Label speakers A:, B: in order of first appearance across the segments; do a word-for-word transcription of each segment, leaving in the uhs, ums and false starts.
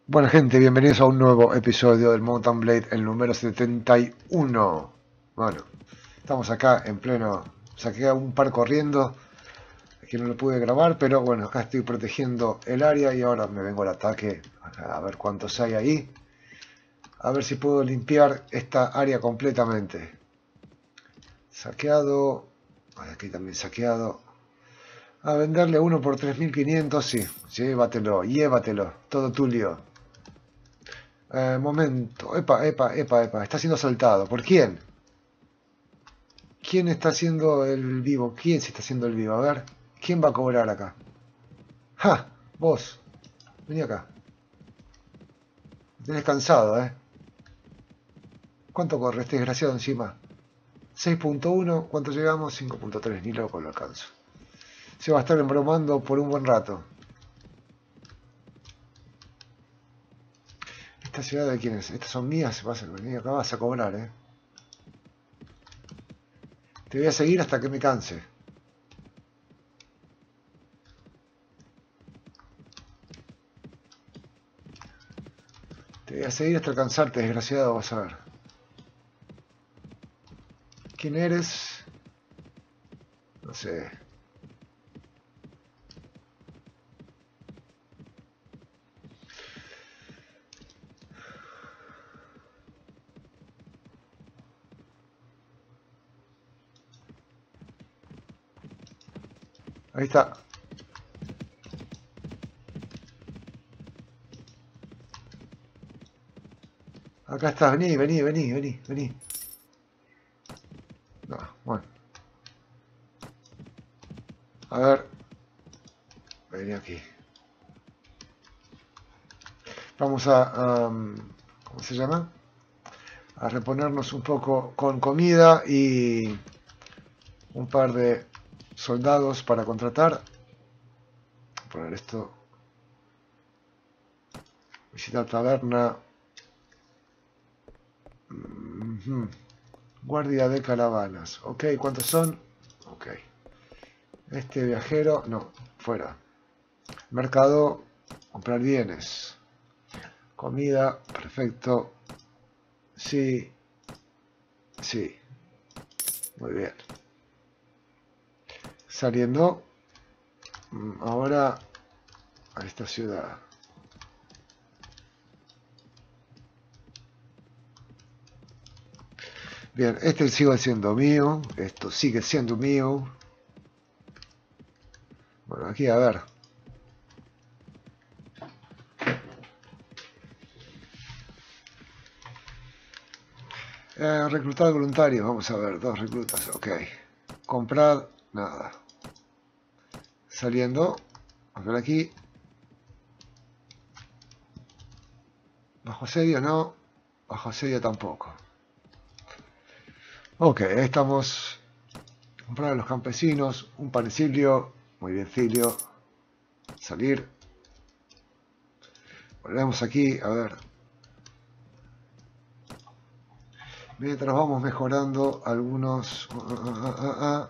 A: Bueno gente, bienvenidos a un nuevo episodio del Mountain Blade, el número setenta y uno. Bueno, estamos acá en pleno... Saqué a un par corriendo, que no lo pude grabar, pero bueno, acá estoy protegiendo el área y ahora me vengo al ataque. A ver cuántos hay ahí. A ver si puedo limpiar esta área completamente. Saqueado. Aquí también saqueado. A venderle uno por tres mil quinientos, sí. Llévatelo, llévatelo. Todo tulio. Eh, momento, epa, epa, epa, epa, está siendo asaltado. ¿Por quién? ¿Quién está haciendo el vivo? ¿Quién se está haciendo el vivo? A ver, ¿quién va a cobrar acá? ¡Ja! Vos, vení acá. Me tenés cansado, ¿eh? ¿Cuánto corre este desgraciado encima? seis punto uno, ¿cuánto llegamos? cinco punto tres, ni loco lo alcanzo. Se va a estar embromando por un buen rato. ¿Esta ciudad de quién es? Estas son mías, vas a venir acá, vas a cobrar, ¿eh? Te voy a seguir hasta que me canse. Te voy a seguir hasta alcanzarte, desgraciado, vas a ver. ¿Quién eres? No sé. Ahí está. Acá estás, vení, vení, vení, vení, vení. No, bueno. A ver. Vení aquí. Vamos a... Um, ¿cómo se llama? A reponernos un poco con comida y un par de soldados para contratar. Poner esto. Visitar taberna. Mm-hmm. Guardia de caravanas. Ok, ¿cuántos son? Ok. Este viajero, no, fuera. Mercado, comprar bienes. Comida, perfecto. Sí, sí. Muy bien. Saliendo ahora a esta ciudad. Bien, este sigue siendo mío. Esto sigue siendo mío. Bueno, aquí a ver. Eh, reclutar voluntarios. Vamos a ver, dos reclutas. Ok. Comprar, nada. Saliendo. A ver aquí. Bajo asedio no. Bajo asedio tampoco. Ok, ahí estamos. Comprar a los campesinos. Un panecilio. Muy bien, Cilio. Salir. Volvemos aquí. A ver. Mientras vamos mejorando algunos... Uh, uh, uh, uh, uh.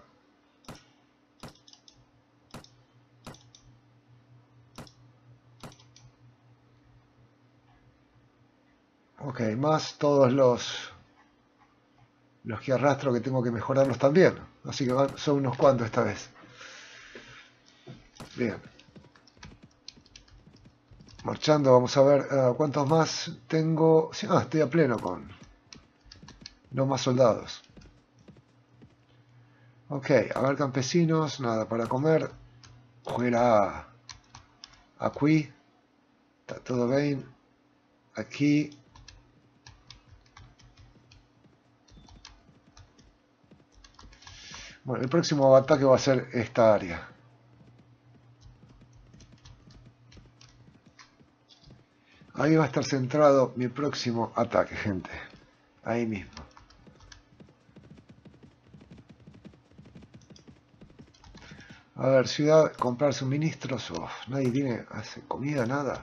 A: Ok, más todos los... Los que arrastro que tengo que mejorarlos también. Así que son unos cuantos esta vez. Bien. Marchando, vamos a ver uh, cuántos más tengo. Ah, estoy a pleno con... No más soldados. Ok, a ver campesinos, nada para comer. Fuera aquí. Está todo bien. Aquí. Bueno, el próximo ataque va a ser esta área. Ahí va a estar centrado mi próximo ataque, gente. Ahí mismo. A ver, ciudad, comprar suministros. Oh, nadie tiene hace comida, nada.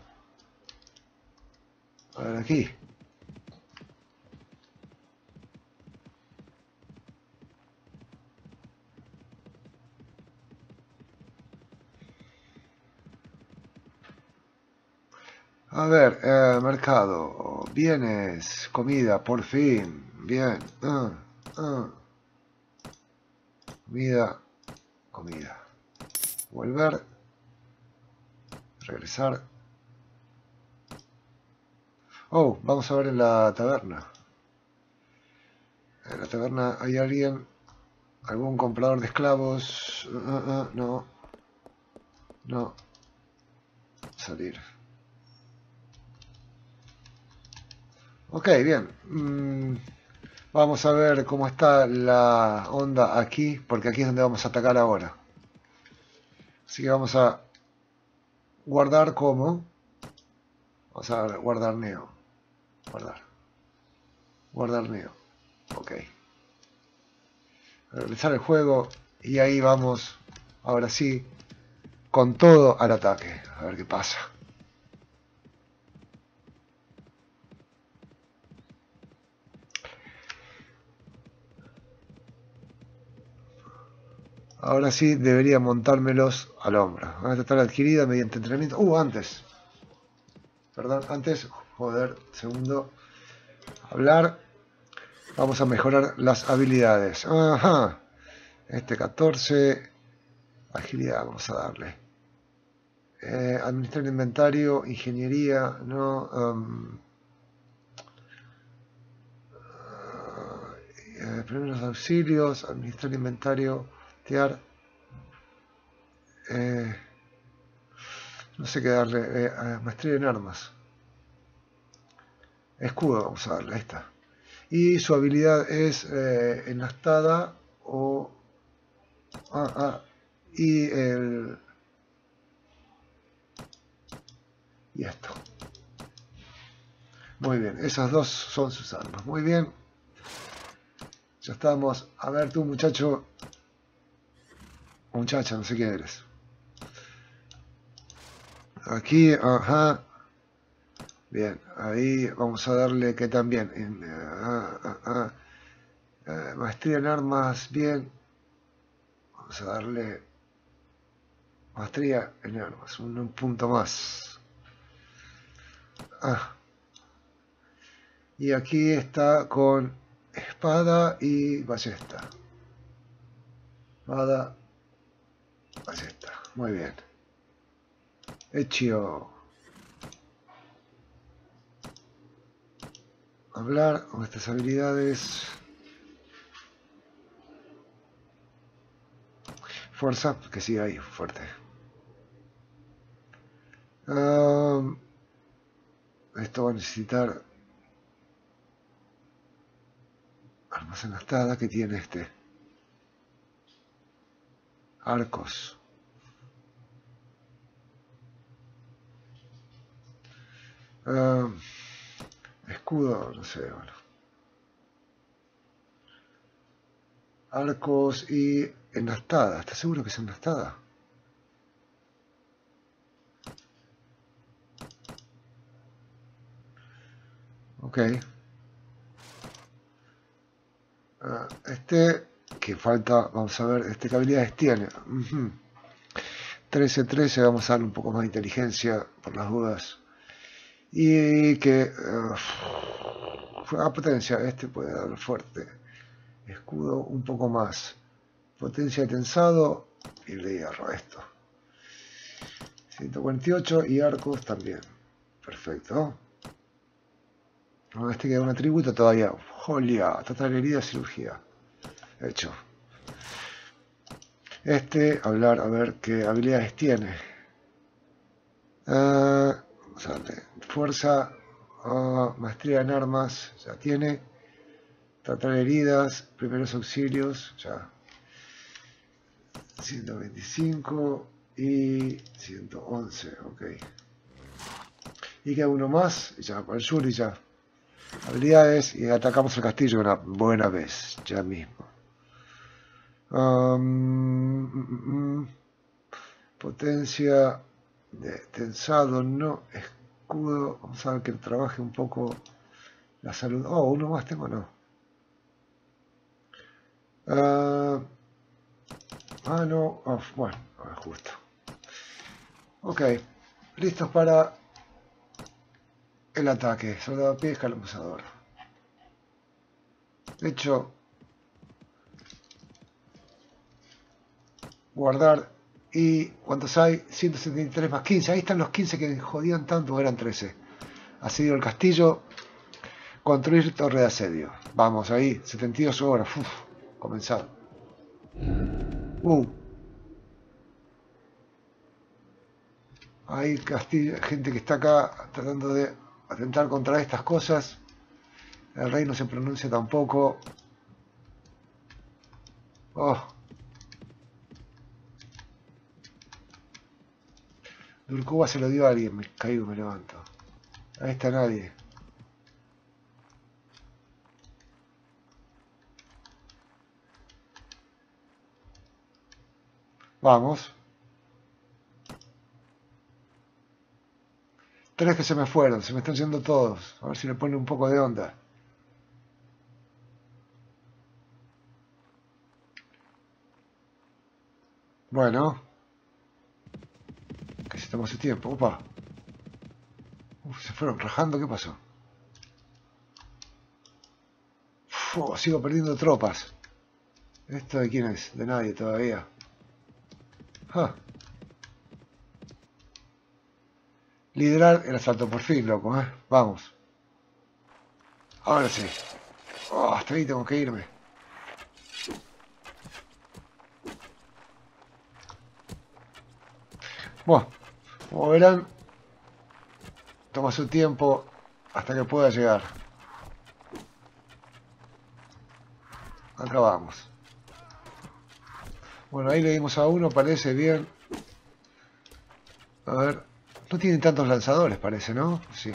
A: A ver, aquí. A ver, eh, mercado, bienes, comida, por fin. Bien. Uh, uh. Comida, comida. Volver. Regresar. Oh, vamos a ver en la taberna. En la taberna hay alguien. ¿Algún comprador de esclavos? Uh, uh, uh, no. No. Salir. Ok, bien. Mm, vamos a ver cómo está la onda aquí, porque aquí es donde vamos a atacar ahora. Así que vamos a guardar como. Vamos a ver, guardar neo. Guardar. Guardar neo. Ok. Realizar el juego y ahí vamos. Ahora sí. Con todo al ataque. A ver qué pasa. Ahora sí debería montármelos al hombro. Van a tratar adquirida mediante entrenamiento. Uh, antes. Perdón, antes. Joder, segundo. Hablar. Vamos a mejorar las habilidades. Ajá. Este catorce. Agilidad, vamos a darle. Eh, administrar inventario, ingeniería, no. Um, uh, primeros auxilios, administrar inventario, tear. Eh, no sé qué darle. Eh, maestría en armas. Escudo, vamos a darle, ahí está. Y su habilidad es eh, enlastada o. Ah, ah. Y el. Y esto. Muy bien, esas dos son sus armas. Muy bien. Ya estamos. A ver tú, muchacho. Muchacha, no sé quién eres. Aquí, ajá. Bien, ahí vamos a darle que también. En, ah, ah, ah. Eh, maestría en armas, bien. Vamos a darle maestría en armas, un, un punto más. Ah. Y aquí está con espada y ballesta. Espada, ballesta. Muy bien. Hecho. Hablar con estas habilidades. Fuerza, que sigue ahí, fuerte. Um, esto va a necesitar armas enlastadas. Que tiene este? Arcos. Um, escudo, no sé, bueno. Arcos y enlastada. ¿Estás seguro que es enlastada? Ok. Uh, este, que falta, vamos a ver, este qué habilidades tiene. Uh-huh. trece trece, vamos a darle un poco más de inteligencia por las dudas. Y que... Uh, a potencia, este puede dar fuerte. Escudo un poco más. Potencia de tensado y de hierro, esto. ciento cuarenta y ocho y arcos también. Perfecto. No, este queda un atributo todavía. Jolia, total herida, cirugía. Hecho. Este, hablar, a ver qué habilidades tiene. Uh, fuerza, uh, maestría en armas, ya tiene. Tratar heridas, primeros auxilios, ya. ciento veinticinco y ciento once, ok. Y queda uno más, y ya, para el sur y ya. Habilidades y atacamos el castillo una buena vez, ya mismo. Um, mm, mm, potencia de tensado, no. Escudo, vamos a ver que trabaje un poco la salud. Oh, uno más tengo, no. Uh, ah, no. Oh, bueno, justo. Ok, listos para el ataque. Soldado a pie, escaramuzador. De hecho, guardar. ¿Y cuántos hay? ciento setenta y tres más quince. Ahí están los quince que jodían tanto, eran trece. Asedio el castillo. Construir torre de asedio. Vamos, ahí, setenta y dos horas. Uf, comenzar. Uh. Hay castillo, gente que está acá tratando de atentar contra estas cosas. El rey no se pronuncia tampoco. Oh. Durcuba se lo dio a alguien. Me caigo y me levanto. Ahí está nadie. Vamos. Tres que se me fueron. Se me están yendo todos. A ver si le pone un poco de onda. Bueno. Que se tomó su tiempo. Opa. Uf, se fueron rajando. ¿Qué pasó? Uf, sigo perdiendo tropas. ¿Esto de quién es? De nadie todavía. Huh. Liderar el asalto por fin, loco, ¿eh? Vamos. Ahora sí. Oh, hasta ahí tengo que irme. Bueno, como verán, toma su tiempo hasta que pueda llegar. Acá vamos. Bueno, ahí le dimos a uno, parece bien. A ver, no tienen tantos lanzadores, parece, ¿no? Sí.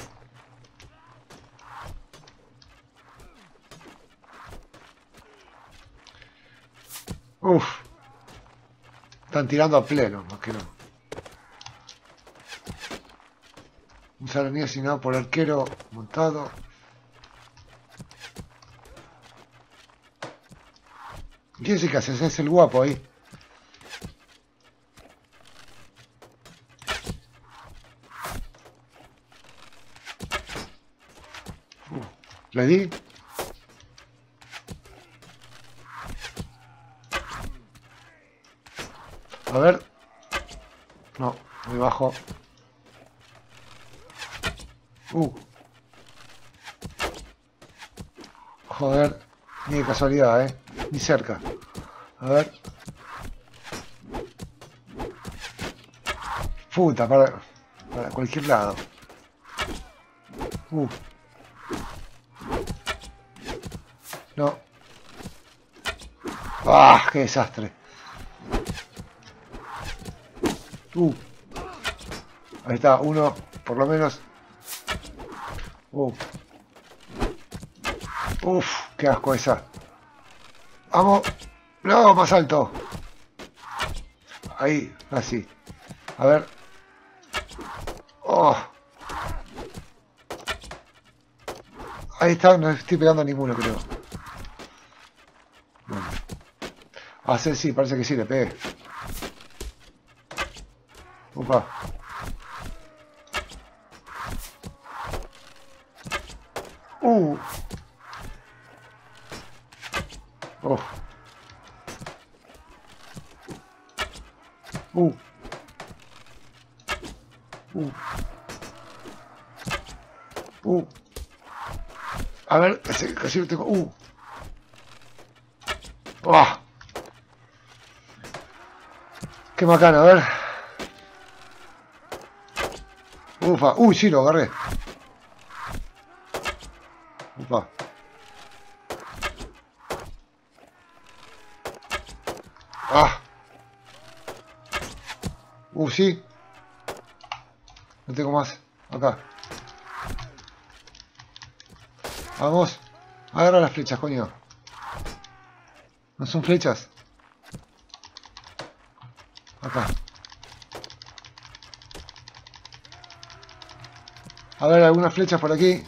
A: Uf. Están tirando a pleno, más que no. Un salanía asignado por arquero montado. ¿Quién es el que hace? Ese es el guapo ahí. Uh, ¿le di? A ver. No, muy bajo. Uh. Joder, ni de casualidad, eh. Ni cerca. A ver. Puta, para, para cualquier lado. Uh. No. ¡Ah! ¡Qué desastre! Uh. Ahí está, uno, por lo menos. Uh. Uf, qué asco esa. Vamos. No, más alto. Ahí, así. A ver. Oh. Ahí está, no estoy pegando a ninguno, creo. Bueno. Ah, sí, sí, parece que sí, le pegué. Opa. Uh. Oh. Uh. Uh. Uh. A ver, casi, casi lo tengo. Uh. Oh. Qué macana, a ver. Ufa. Uy, sí, lo agarré. Ufa. Ah. Uh, sí. No tengo más. Acá. Vamos. Agarra las flechas, coño. ¿No son flechas? Acá. A ver, algunas flechas por aquí.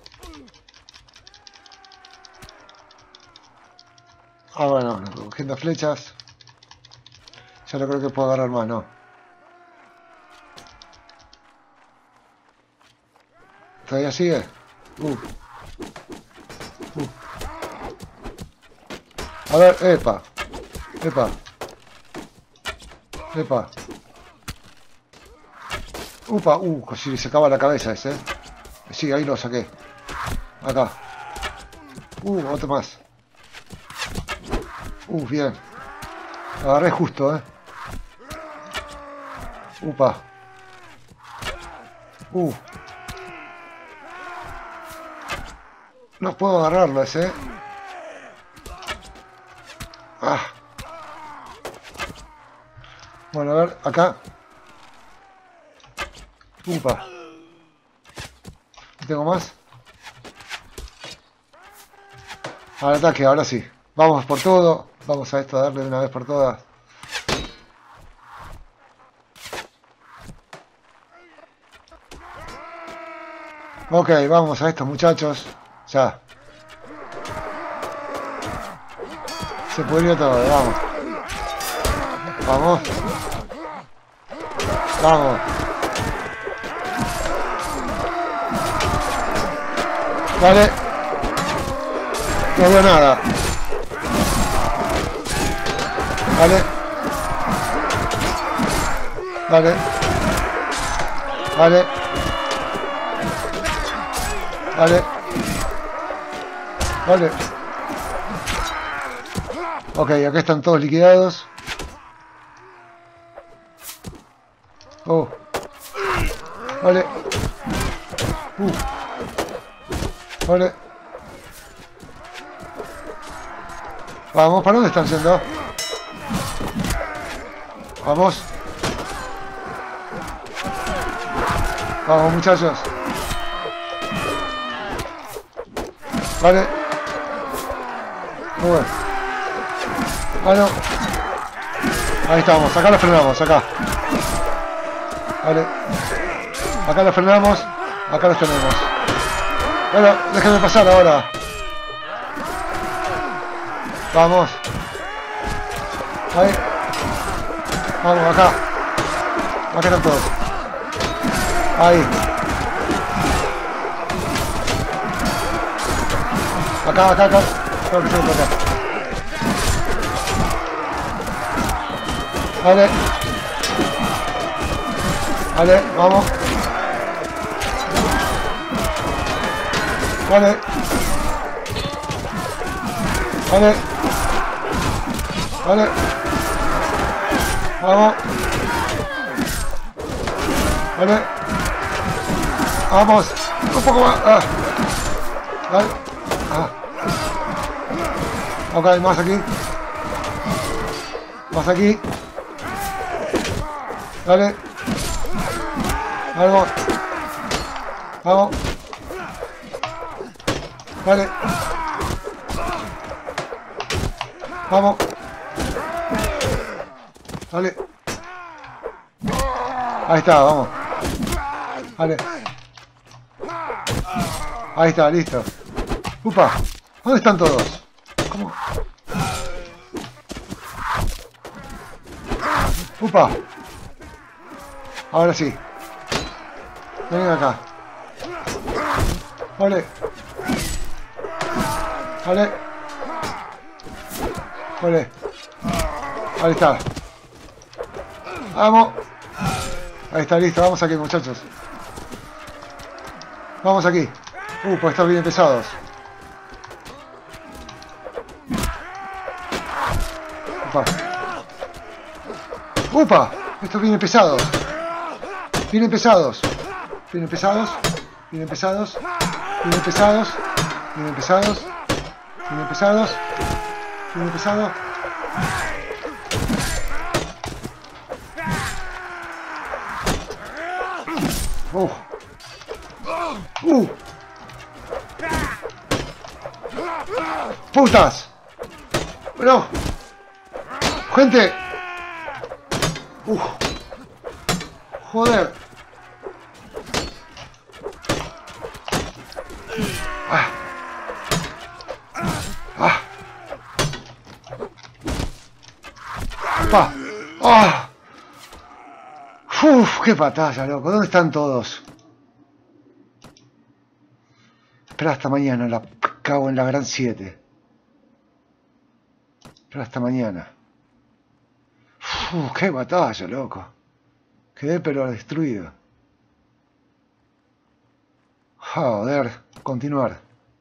A: Ah, bueno, cogiendo flechas. Ya no creo que puedo agarrar más, no. ¿Todavía sigue? Uh. Uh. A ver, epa. Epa. Epa. Upa, uh, casi le sacaba la cabeza ese, ¿eh? Sí, ahí lo saqué. Acá. Uh, otro más. Uh, bien. Agarré justo, ¿eh? Upa. Uh. No puedo agarrarlo ese, ¿eh? Ah. Bueno, a ver, acá. Upa. ¿Tengo más? Al ataque, ahora sí. Vamos por todo. Vamos a esto a darle de una vez por todas. Ok, vamos a estos muchachos. Ya. Se pudrió todo, vamos. Vamos. Vamos. Vale. No veo nada. Vale. Vale. Vale. Vale. Vale. Ok, acá están todos liquidados. Oh. Vale. Uh. Vale. Vamos, ¿para dónde están yendo? Vamos. Vamos, muchachos. Vale. Muy bueno. Bueno. Ahí estamos. Acá lo frenamos. Acá. Vale. Acá lo frenamos. Acá los tenemos. Bueno, déjenme pasar ahora. Vamos. Ahí. Vamos, acá. Acá están todos. Ahí. Acá, acá, acá. Creo que se lo toca. Vale. Vale, vamos. Vale. Vale. Vale. Vamos. Vale. Vamos. Un poco más. Ah. Vale. Ah. Ok, más aquí. Más aquí. Vale. Vamos. Vamos. Vale. Vamos. Vale. Ahí está, vamos. Vale. Ahí está, listo. Upa. ¿Dónde están todos? ¿Cómo? Upa. Ahora sí. Ven acá. Vale. Vale. Vale. Ahí está. Vamos. Ahí está, listo. Vamos aquí, muchachos. Vamos aquí. Uh, pues están bien pesados. Upa. Upa. Estos vienen pesados. Vienen pesados. Vienen pesados. Vienen pesados. Vienen pesados. Vienen pesados. Vienen pesados. Vienen pesados. Uh. Uh. ¡Putas! Bueno. Gente. Uh. Joder. Ah. Ah. Pa. Ah. Uf, qué batalla, loco. ¿Dónde están todos? Espera hasta mañana, la cago en la gran siete. Espera hasta mañana. Uf, qué batalla, loco. Quedé pero destruido. Joder, continuar.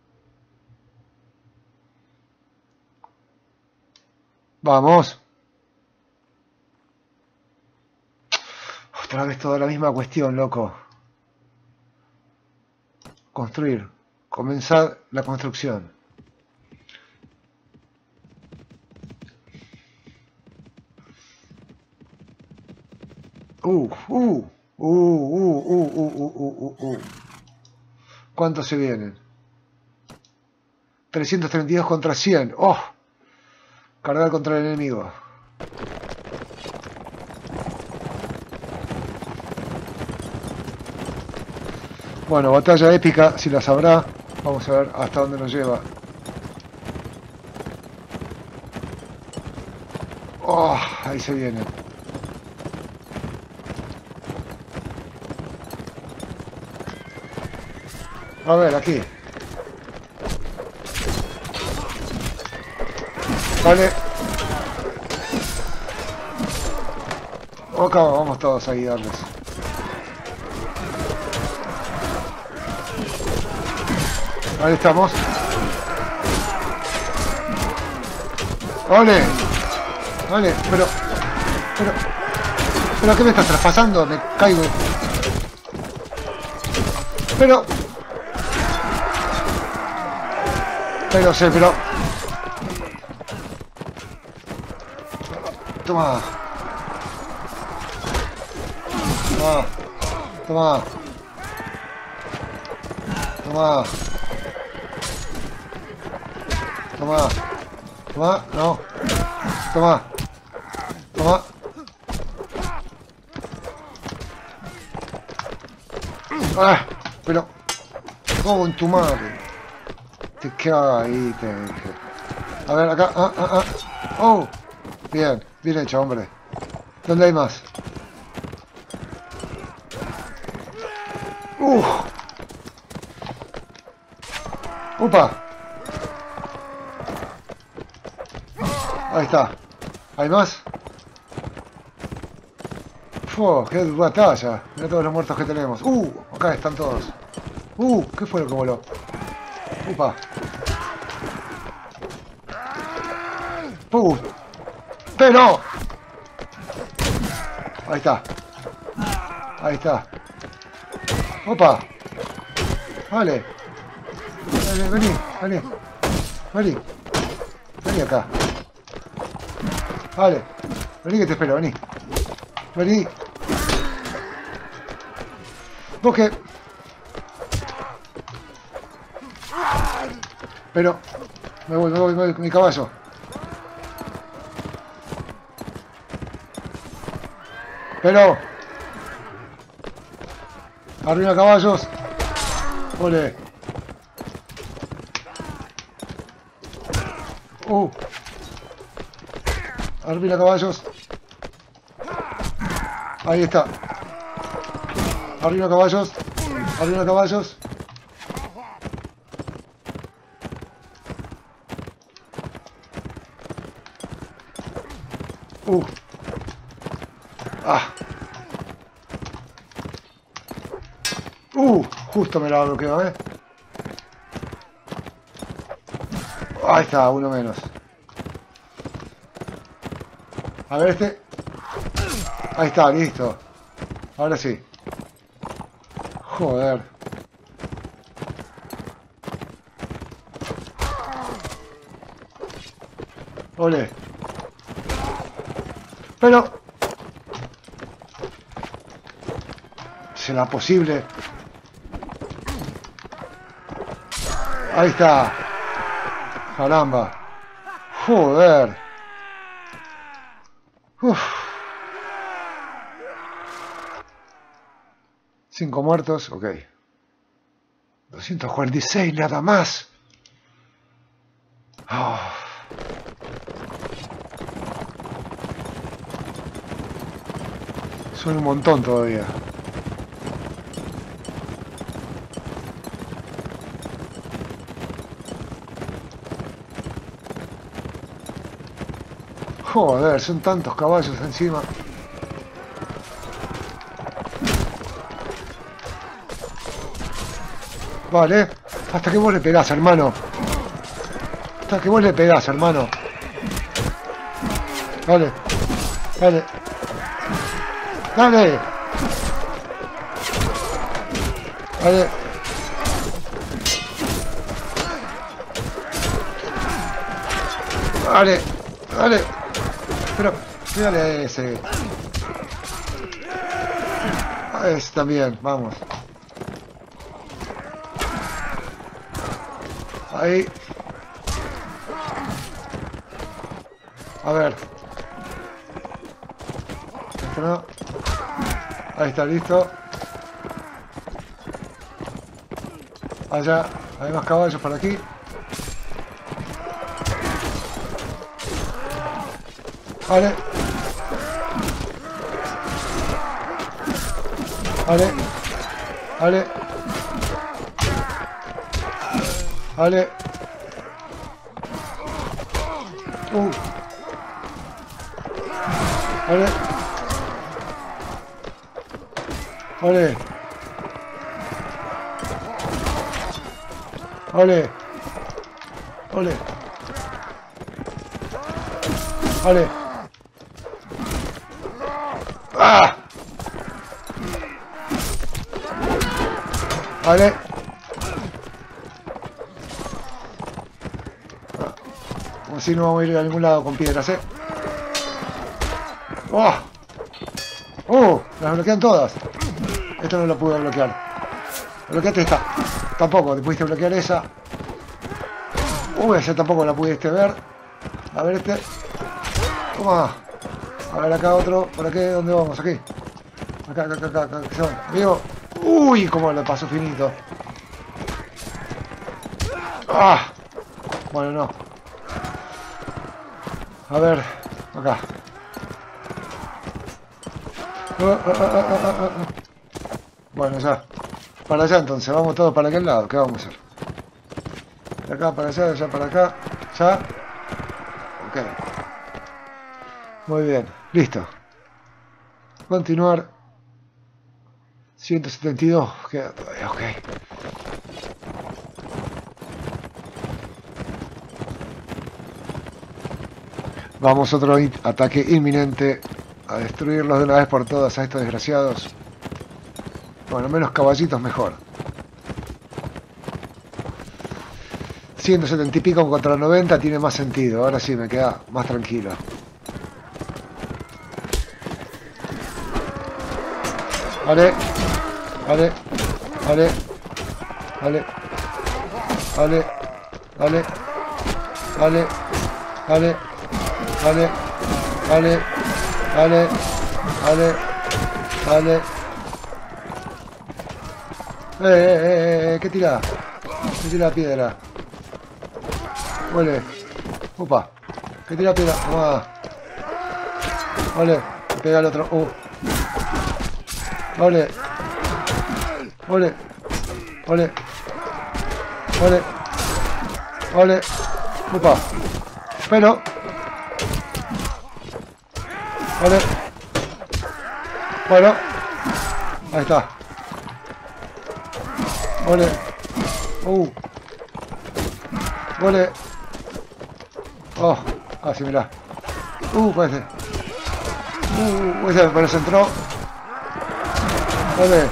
A: Vamos. Otra vez toda la misma cuestión, loco. Construir. Comenzar la construcción. Uh, uh, uh, uh, uh, uh, uh, uh, uh. ¿Cuántos se vienen? trescientos treinta y dos contra cien. ¡Oh! Cargar contra el enemigo. Bueno, batalla épica, si la sabrá. Vamos a ver hasta dónde nos lleva. ¡Oh! Ahí se vienen. A ver, aquí. Vale. Ok, vamos todos a guiarles. Ahí estamos. ¡Ole! Vale, pero... Pero... ¿Pero qué me estás traspasando? Me caigo. Pero... Pero sé, pero... Toma. Toma. Toma. Toma. Toma. Toma. No. Toma. Toma. Ah, pero... ¿Cómo en tu madre? Te caí, te dije. A ver, acá. Ah, ah, ah. Oh. Bien. Bien hecho, hombre. ¿Dónde hay más? Uf. Upa. Ahí está. ¿Hay más? Uf, qué batalla. Mira todos los muertos que tenemos. Uh, acá están todos. Uh, ¿qué fue lo que voló? Upa. Uh. Pero. Ahí está. Ahí está. Opa. Vale. Vale, vení, vení. Vení. Vení acá. Vale. Vení que te espero, vení. Vení. ¿Vos qué? Pero... Me voy, me voy, me voy con mi caballo. Pero... Arriba caballos. Ole. Uh. Arriba caballos. Ahí está. Arriba caballos. Arriba caballos. Uh. Ah. Uh. Justo me la bloqueo, ¿eh? Ahí está, uno menos. A ver este. Ahí está, listo. Ahora sí. Joder. Ole. Pero... ¿será posible? Ahí está. Caramba. Joder. Uf. Cinco muertos, ok. doscientos cuarenta y seis, nada más. Oh. Son un montón todavía. Joder, son tantos caballos encima. Vale, hasta que vos le pegás, hermano. Hasta que vos le pegás, hermano. Dale, dale. Dale. Dale. Dale, dale. Pero, dale a ese. A ese también, vamos. Ahí. A ver. Esto no. Ahí está, listo. Allá, hay más caballos por aquí. Vale. Vale. Vale. Vale. Uh. Vale. Vale. Vale. Vale. Vale. ¡Ah! Vale. Como si no vamos a ir a ningún lado con piedras, ¿eh? ¡Oh! ¡Oh! Las bloquean todas. Esta no la pude bloquear. Bloqueaste esta. Tampoco, te pudiste bloquear esa. Uy, esa tampoco la pudiste ver. A ver este. Toma. A ver acá otro. ¿Por aquí? ¿Dónde vamos? Aquí. Acá, acá, acá, acá. ¿Qué son? Amigo. Uy, cómo le pasó finito. Ah. Bueno, no. A ver. Acá. Uh, uh, uh, uh, uh, uh. Bueno, ya. Para allá entonces. Vamos todos para aquel lado. ¿Qué vamos a hacer? De acá para allá, de allá para acá. Ya. Ok. Muy bien. Listo. Continuar. ciento setenta y dos. Queda todavía. Ok. Vamos, otro in- ataque inminente. A destruirlos de una vez por todas a estos desgraciados. Bueno, menos caballitos mejor. ciento setenta y pico contra noventa tiene más sentido. Ahora sí me queda más tranquilo. Vale. Vale. Vale. Vale. Vale. Vale. Vale. Vale. Vale. Vale. Vale. Vale. Vale. Eh, eh, eh, eh, ¿qué tira? ¿Qué tira la piedra? Huele. Upa. ¿Qué tira la piedra? Toma. Vale. Pega al otro. Uh. Vale. Vale. Vale. Vale. Vale. Upa. Pero. Vale. Bueno. Ahí está. Vale. Uh. Vale. Oh. Ah, sí, mirá. Uh, parece. Uh, ese me se entró. Vale.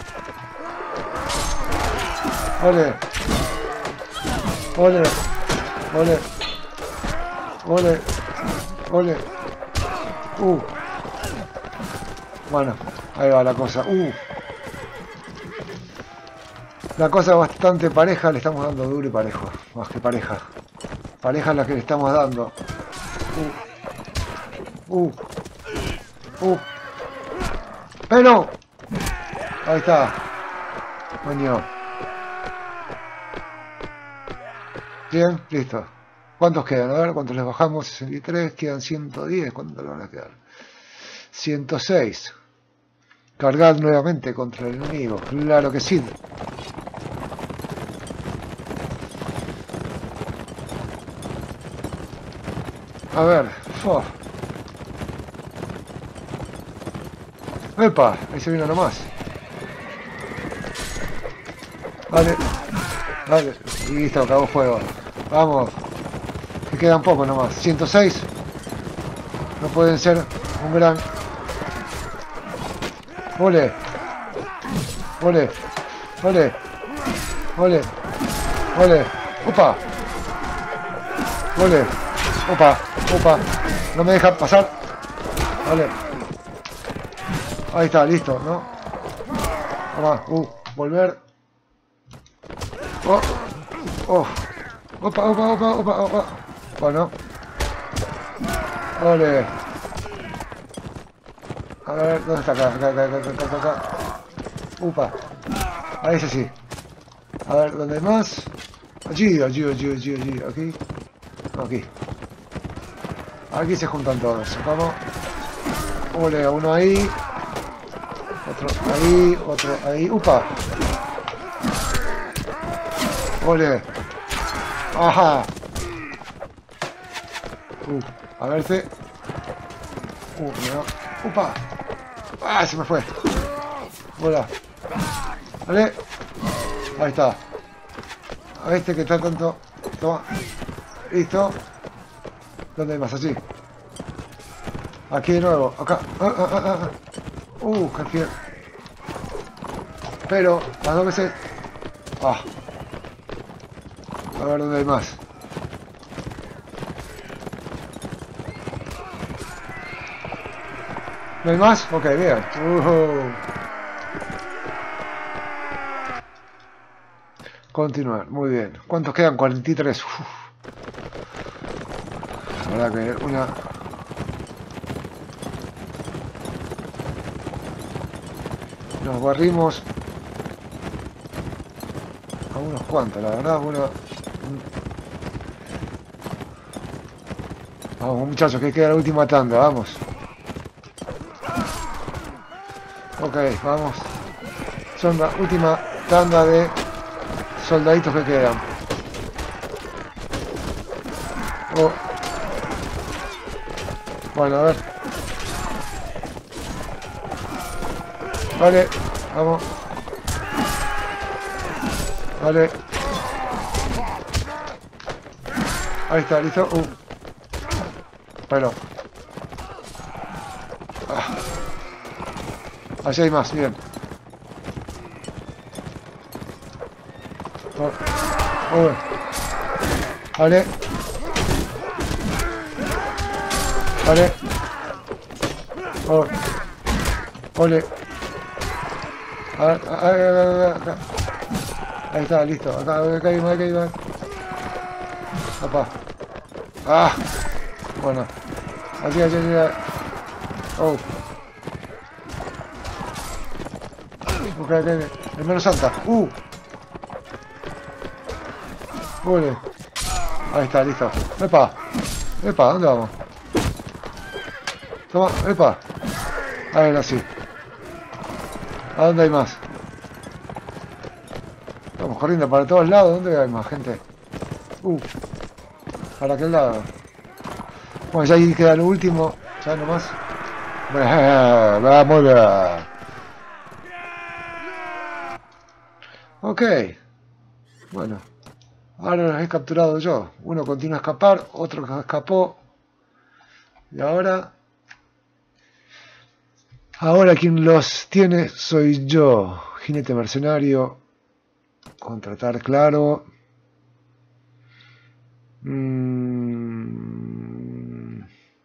A: Vale. Vale. Vale. Vale. Vale. Uh. Bueno, ahí va la cosa. Uh. La cosa bastante pareja, le estamos dando duro y parejo. Más que pareja. Pareja es la que le estamos dando. Uh. Uh. Uh. Pero. Ahí está. Coño. Bien, listo. ¿Cuántos quedan? A ver, ¿cuántos les bajamos? sesenta y tres, quedan ciento diez. ¿Cuántos le van a quedar? ciento seis. Cargar nuevamente contra el enemigo. Claro que sí. A ver. Oh. ¡Epa! Ahí se vino nomás. Vale. Vale. Listo, acabó fuego. Vamos. Me queda un poco nomás. ciento seis. No pueden ser un gran... ¡Ole! ¡Ole! ¡Ole! ¡Ole! ¡Ole! ¡Opa! ¡Ole! ¡Opa! ¡Opa! No me deja pasar. Vale. Ahí está, listo, ¿no? Vamos, uh, volver. Oh, oh. Opa, opa, opa, opa, opa. Bueno. Ole. A ver, ¿dónde está? Acá, acá, acá, acá, acá, acá, acá. Upa. Ahí ese sí. A ver, ¿dónde hay más? Allí, allí, allí, allí, allí. Aquí. Aquí. Aquí se juntan todos. Vamos. Ole, uno ahí. Otro ahí, otro ahí. ¡Upa! ¡Ole! ¡Ajá! Uh, a ver si... Uh, mira. ¡Upa! ¡Ah! Se me fue. Hola. Vale. Ahí está. A este que está tanto... Toma. Listo. ¿Dónde hay más? Allí. Aquí de nuevo. Acá. Ah, ah, ah, ah. Uh, casi. Pero, las dos veces... Ah. A ver dónde hay más. ¿No hay más? Ok, bien. Uh-huh. Continuar, muy bien. ¿Cuántos quedan? cuarenta y tres. Uf. La verdad que una... Nos barrimos a unos cuantos, la verdad, una... Vamos muchachos, que queda la última tanda, vamos. Ok, vamos. Son la última tanda de soldaditos que quedan. Oh. Bueno, a ver. Vale, vamos. Vale. Ahí está, listo. Uh. Pero. Ah. Allí hay más, bien. Oh. Oh. Vale. Vale. Oh. Ole. A ver, a ver, a ver, acá. Ahí está, listo. Acá, acá hay más, acá hay más. Opa. Ah. Bueno. Así, así, así. Oh. Busca el menos santa. Uh. Ole. Ahí está, listo. Epa. Epa, ¿dónde vamos? Toma, epa. Ahora sí. ¿A dónde hay más? Estamos corriendo para todos lados. ¿Dónde hay más gente? Uh. Para aquel lado. Bueno, ya ahí queda lo último. Ya nomás. Vamos bien. Ok. Bueno. Ahora los he capturado yo. Uno continúa a escapar. Otro que escapó. Y ahora... Ahora quien los tiene soy yo. Jinete mercenario. Contratar, claro. Mm.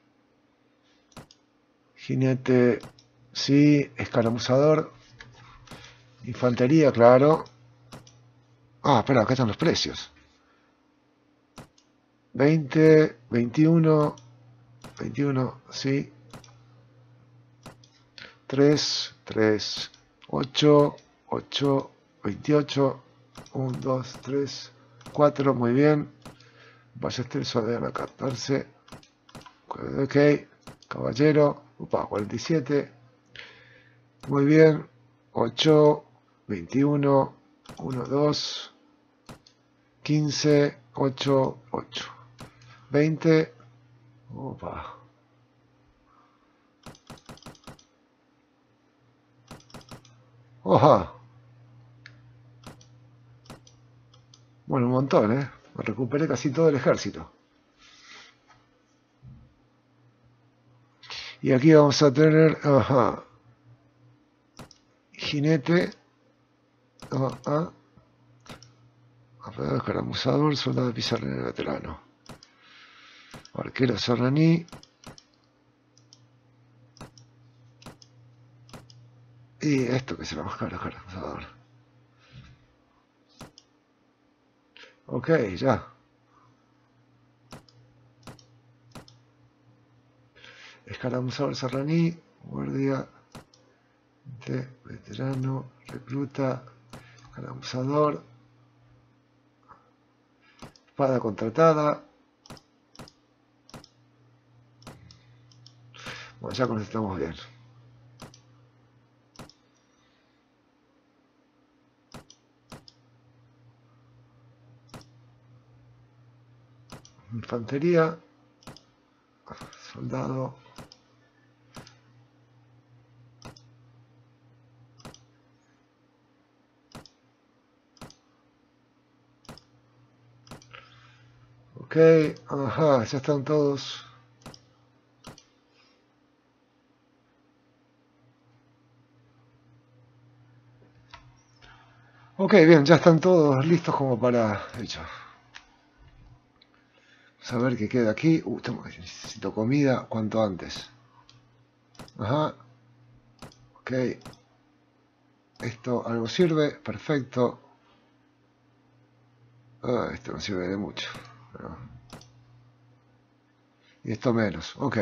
A: Jinete, sí. Escaramuzador. Infantería, claro. Ah, espera, acá están los precios. veinte, veintiuno, veintiuno, sí. tres, tres, ocho, ocho, veintiocho, uno, dos, tres, cuatro, muy bien. Ballester Sodana catorce. Ok, caballero, upa, cuarenta y siete. Muy bien. ocho, veintiuno, uno, dos, quince, ocho, ocho. veinte. Opa. Oja. Bueno, un montón, ¿eh? Me recuperé casi todo el ejército. Y aquí vamos a tener... Ajá. Jinete. Ah, ah. Apoderado escaramuzador, soldado de pizarra veterano. Arquero serraní. Y esto que se va a bajar, escaramuzador. Ok, ya. Escaramuzador serraní. Guardia de veterano. Recluta. Escaramuzador. Espada contratada. Bueno, ya con esto estamos bien. Infantería. Soldado. Ok, ajá, ya están todos. Ok, bien, ya están todos listos como para... Hecho. Vamos a ver qué queda aquí. Uh, tengo, necesito comida cuanto antes. Ajá. Ok. Esto algo sirve, perfecto. Ah, esto no sirve de mucho. No. Y esto menos, ok.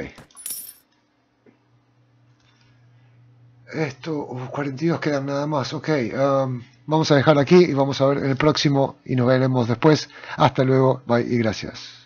A: Esto, uh, cuarenta y dos quedan nada más, ok. Um, vamos a dejar aquí y vamos a ver el próximo y nos veremos después. Hasta luego, bye y gracias.